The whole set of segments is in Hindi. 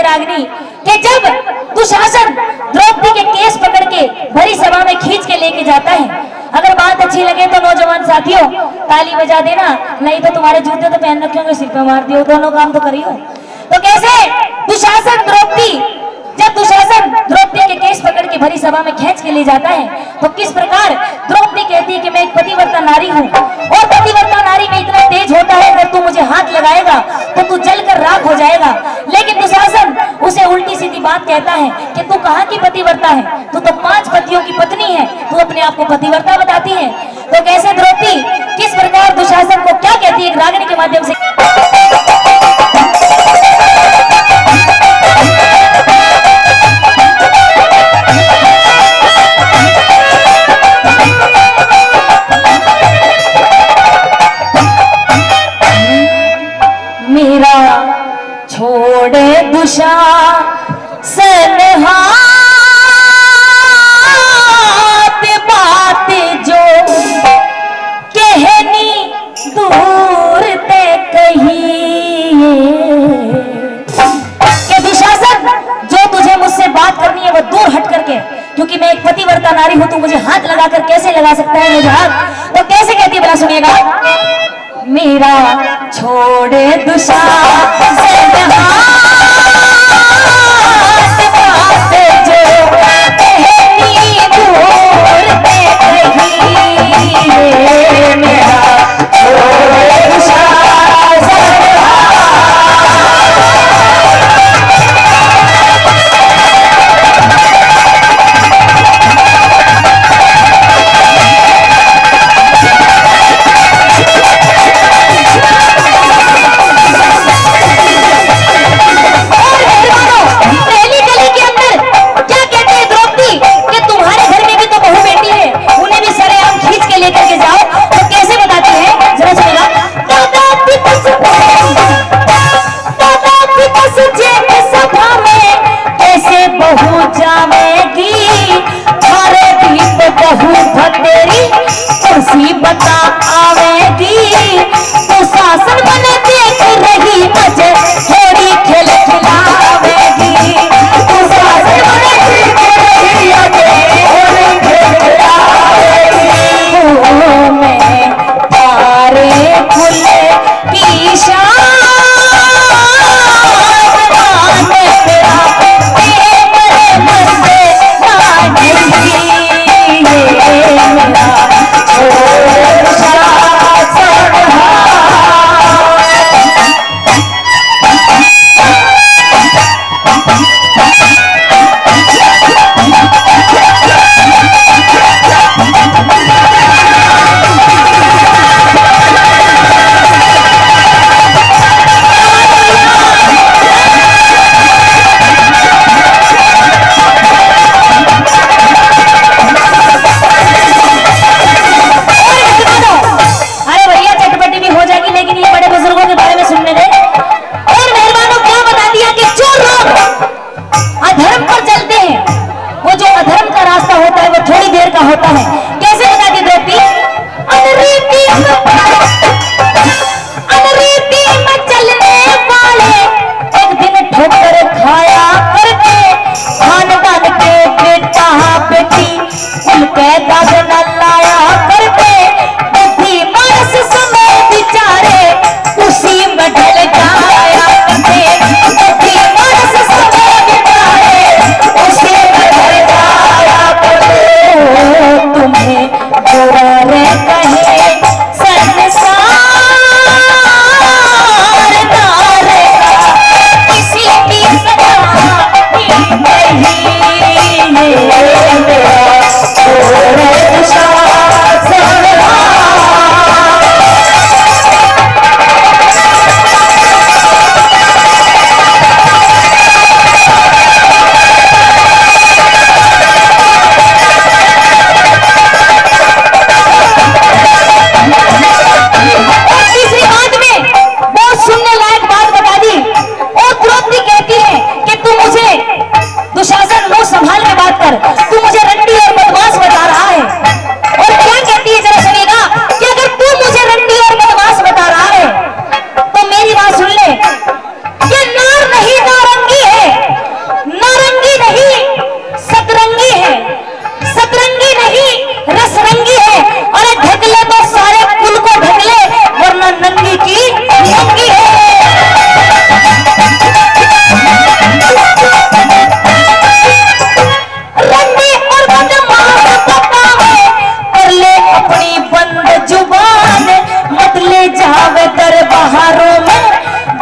है रागिनी कि जब दुशासन द्रौपदी के केस पकड़ के भरी सभा में खींच के लेके जाता है। अगर बात अच्छी लगे तो नौजवान साथियों ताली बजा देना, नहीं तो तुम्हारे जूते तो पहन रखे होंगे, सिर पे मार दियो, दोनों काम तो करियो। तो कैसे दुशासन द्रौपदी के केस पकड़ के भरी सभा में खींच के ले जाता है, तो किस प्रकार द्रौपदी कहती है कि मैं एक पतिव्रता नारी हूँ, और पतिव्रता नारी में इतना तेज होता है अगर तू मुझे हाथ लगाएगा तो तू जलकर राख हो जाएगा। लेकिन दुशासन उसे उल्टी सीधी बात कहता है कि तू कहाँ की पतिव्रता है, तू तो 5 पतियों की पत्नी है, तू अपने आप को पतिव्रता बताती है। तो कैसे द्रौपदी किस प्रकार दुशासन को क्या कहती है रागिनी के माध्यम से। मेरा छोड़े दुशासन हाथ, बात जो कहनी दूर ते कही कि दुशासन जो तुझे मुझसे बात करनी है वो दूर हट करके, क्योंकि मैं एक पतिव्रता नारी हूं, तू मुझे हाथ लगाकर कैसे लगा सकता है मुझे हाथ। तो कैसे कहती है बड़ा सुनिएगा। मेरा छोड़े दुशासन हाथ, बात जो कहनी दूर ते कही, मेरा छोड़े दुशासन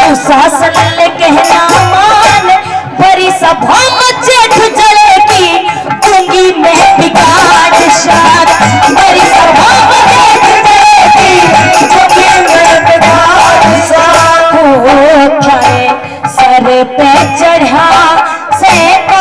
दुशासन ने कहना मान, बड़ी सभा में जेठ जलेगी, दूंगी मैं बिगाड़ शान। बड़ी सभा में जेठ जलेगी, दूंगी मैं बिगाड़ शान। हो थारे सर पे चढ़ा से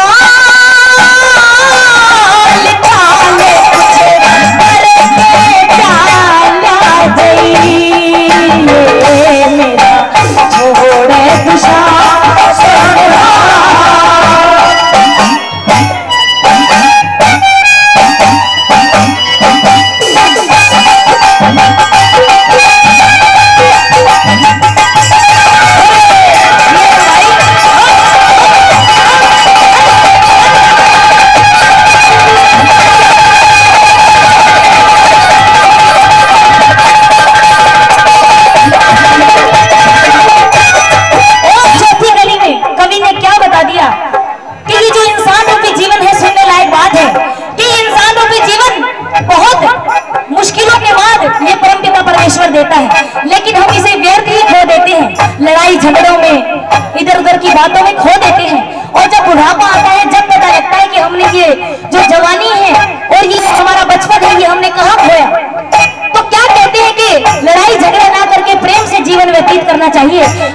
देता है, लेकिन हम इसे व्यर्थ ही खो देते हैं, लड़ाई झगड़ों में, इधर उधर की बातों में खो देते हैं। और जब बुढ़ापा आता है, जब पता लगता है कि हमने ये जो जवानी है और ये हमारा बचपन है, ये हमने कहाँ खोया, तो क्या कहते हैं कि लड़ाई झगड़ा ना करके प्रेम से जीवन व्यतीत करना चाहिए।